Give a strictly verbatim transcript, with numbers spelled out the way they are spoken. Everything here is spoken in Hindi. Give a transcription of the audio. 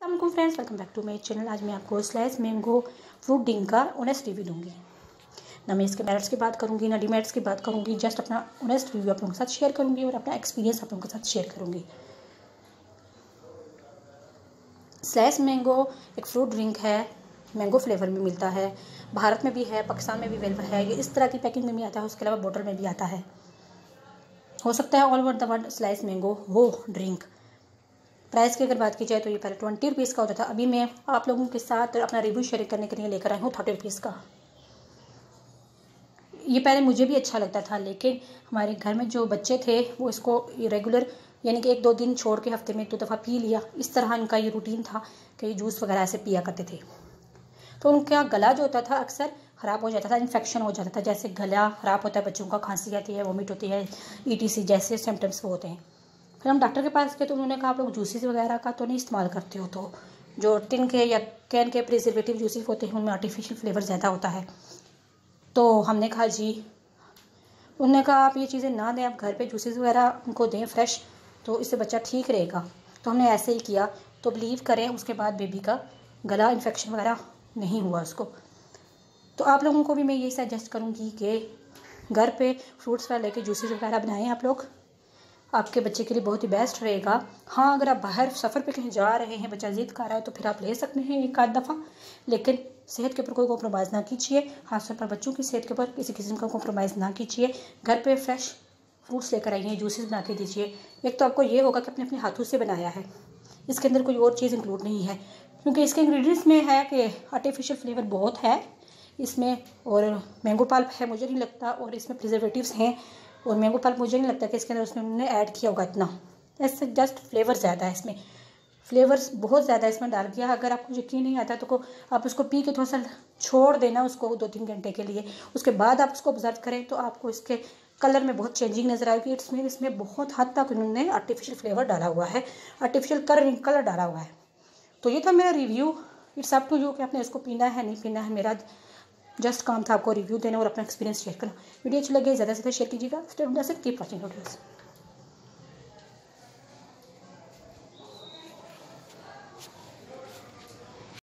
अस्सलाम friends, welcome back to my channel. आज मैं आपको स्लाइस मैंगो फ्रूट ड्रिंक का ऑनेस्ट रिव्यू दूंगी। ना मैं इसके मेरिट्स की बात करूंगी, ना डिमेरिट्स की बात करूंगी। जस्ट अपना ऑनेस्ट रिव्यू आप लोगों के साथ शेयर करूंगी और अपना एक्सपीरियंस आप लोगों के साथ शेयर करूंगी। स्लाइस मैंगो एक फ्रूट ड्रिंक है, मैंगो फ्लेवर में मिलता है। भारत में भी है, पाकिस्तान में भी अवेलेबल है। ये इस तरह की पैकिंग में भी आता है, उसके अलावा बोतल में भी आता है। हो सकता है all over the world slice mango हो ड्रिंक। प्राइस की अगर बात की जाए तो ये पहले ट्वेंटी रुपीज़ का होता था। अभी मैं आप लोगों के साथ अपना रिव्यू शेयर करने के लिए लेकर आई हूँ थर्टी रुपीज़ का। ये पहले मुझे भी अच्छा लगता था, लेकिन हमारे घर में जो बच्चे थे वो इसको रेगुलर यानी कि एक दो दिन छोड़ के हफ्ते में एक दो दफ़ा पी लिया। इस तरह इनका ये रूटीन था कि ये जूस वगैरह ऐसे पिया करते थे। तो उनका गला जो होता था अक्सर ख़राब हो जाता था, इन्फेक्शन हो जाता था। जैसे गला ख़राब होता है बच्चों का, खांसी आती है, वॉमिट होती है, ई टी सी जैसे सिम्टम्स वो होते हैं। फिर हम डॉक्टर के पास गए तो उन्होंने कहा आप लोग जूसेस वगैरह का तो नहीं इस्तेमाल करते हो, तो जो टिन के या कैन के प्रिजर्वेटिव जूसेस होते हैं उनमें आर्टिफिशियल फ्लेवर ज़्यादा होता है। तो हमने कहा जी, उन्होंने कहा आप ये चीज़ें ना दें, आप घर पे जूसेस वगैरह उनको दें फ्रेश, तो इससे बच्चा ठीक रहेगा। तो हमने ऐसे ही किया। तो बिलीव करें उसके बाद बेबी का गला इन्फेक्शन वगैरह नहीं हुआ उसको। तो आप लोगों को भी मैं यही सजेस्ट करूँगी कि घर पे फ्रूट्स वगैरह लेके जूसेस वगैरह बनाएं आप लोग, आपके बच्चे के लिए बहुत ही बेस्ट रहेगा। हाँ, अगर आप बाहर सफ़र पे कहीं जा रहे हैं, बच्चा ज़िद कर रहा है, तो फिर आप ले सकते हैं एक आध दफ़ा, लेकिन सेहत के ऊपर कोई कॉम्प्रोमाइज़ ना कीजिए। खासतौर पर बच्चों की सेहत के ऊपर किसी किस्म का कॉम्प्रोमाइज़ ना कीजिए। घर पे फ्रेश फ्रूट्स लेकर आइए, जूसेस बना के दीजिए। एक तो आपको ये होगा कि अपने अपने हाथों से बनाया है, इसके अंदर कोई और चीज़ इंक्लूड नहीं है, क्योंकि इसके इंग्रेडिएंट्स में है कि आर्टिफिशियल फ्लेवर बहुत है इसमें, और मैंगो पल्प है मुझे नहीं लगता, और इसमें प्रिजर्वेटिव्स हैं, और मैंगो पल्प मुझे नहीं लगता कि इसके अंदर उसमें उन्होंने ऐड किया होगा इतना। ऐसे जस्ट फ्लेवर ज़्यादा है इसमें, फ्लेवर्स बहुत ज़्यादा इसमें डाल दिया। अगर आपको यकीन नहीं आता तो को आप उसको पी के थोड़ा सा छोड़ देना उसको दो तीन घंटे के लिए, उसके बाद आप उसको ऑब्जर्व करें तो आपको इसके कलर में बहुत चेंजिंग नज़र आएगी। इसमें इसमें बहुत हद तक उन्होंने आर्टिफिशियल फ्लेवर डाला हुआ है, आर्टिफिशियल कलर कलर डाला हुआ है। तो ये था मेरा review. It's up to you कि आपने इसको पीना है नहीं पीना है। मेरा जस्ट काम था आपको रिव्यू देना और अपना एक्सपीरियंस शेयर करना। वीडियो अच्छी लगे ज़्यादा से ज़्यादा शेयर कीजिएगा। Stay with us, keep watching videos.